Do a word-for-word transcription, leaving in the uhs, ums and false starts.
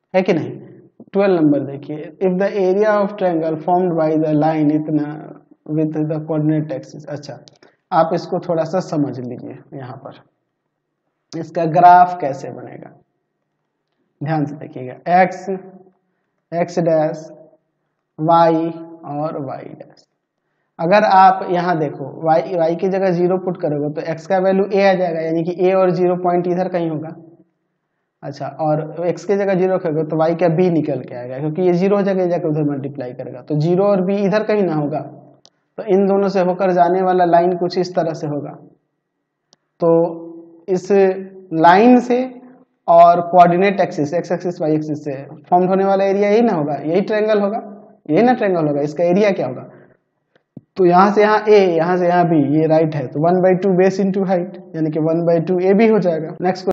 है कि नहीं। ट्वेल्व नंबर देखिए, if the area of triangle formed by the line इतना विद द कोऑर्डिनेट एक्सिस। अच्छा, आप इसको थोड़ा सा समझ लीजिए, यहाँ पर इसका ग्राफ कैसे बनेगा, ध्यान से देखिएगा। x x डैश y और y डैश, अगर आप यहाँ देखो y y की जगह जीरो पुट करोगे तो x का वैल्यू a आ जाएगा, यानी कि a और जीरो पॉइंट इधर कहीं होगा। अच्छा, और x की जगह जीरो रखोगे तो y का b निकल के आएगा, क्योंकि ये जीरो जगह जाकर उधर मल्टीप्लाई करेगा, तो जीरो और b इधर कहीं ना होगा, तो इन दोनों से होकर जाने वाला लाइन कुछ इस तरह से होगा। तो इस लाइन से और coordinate axis X axis Y axis से फॉर्म होने वाला एरिया यही ना होगा, यही ट्रायंगल होगा, यही ना ट्रायंगल होगा। इसका एरिया क्या होगा, तो यहाँ से यहाँ a, यहाँ से यहाँ b, ये राइट है, तो one by two base into height, यानी कि one by two A B हो जाएगा। नेक्स्ट